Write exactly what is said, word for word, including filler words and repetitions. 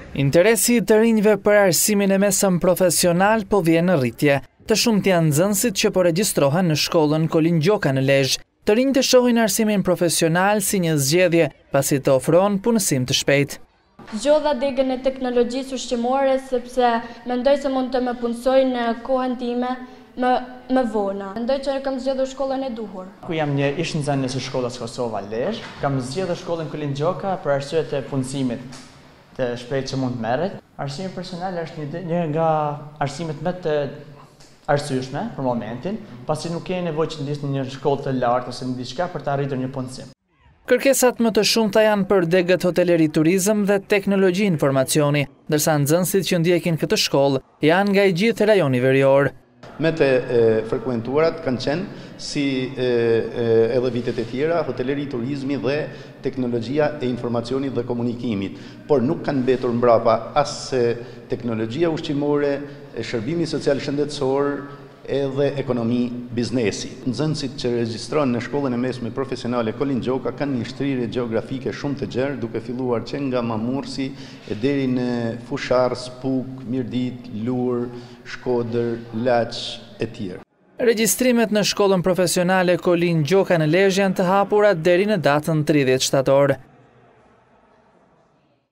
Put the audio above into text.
Interesi i të rinjve për arsimin e mesëm profesional po vjen në rritje. Të shumt janë nxënësit që po regjistrohen në shkollën Kolin Gjoka në Lezhë. Të rinjt e shohin arsimin profesional si një zgjedhje, pasi të ofron punësim të shpejtë. Zgjodha degën e teknologjisë ushqimore sepse mendoj se mund të më punësoj në kohën time më, më vonë. Mendoj që kam zgjedhur shkollën e duhur. Ku jam një ish nxënës së shkollës Kosova Lezhë, kam zgjedhur shkollën Kolin Gjoka për arsyet e punësimit të shpejtë që mund të merret. Arsimi personal është një, një nga arsimet më të arsyeshme për momentin, pasi nuk ke nevojë që ndjesh në një shkollë të lartë ose në diçka për të arritur një punësim. Kërkesat më të shumta janë për degët hoteleri turizëm dhe teknologji informacioni, ndërsa nxënësit që ndjekin këtë shkollë janë nga i gjithë rajoni verior. Me të e, frekuentuarat kanë qenë si e, e, edhe vitet e tjera, hoteleri, turizmi dhe teknologjia e informacionit dhe komunikimit, por nuk kanë mbetur mbrapa as teknologjia ushqimore, shërbimi social shëndetësor, edhe ekonomi biznesi. Nxënësit që regjistrohen në shkollën e mesme profesionale Kolin Gjoka kanë një shtrirje gjeografike shumë të gjerë, duke filluar që nga Mamursi e deri në Fushar, Spuk, Mirdit, Lur, Shkodër, Laç e tjerë. Regjistrimet në shkollën profesionale Kolin Gjoka në Lezhë janë të hapura deri në datën tridhjetë shtator.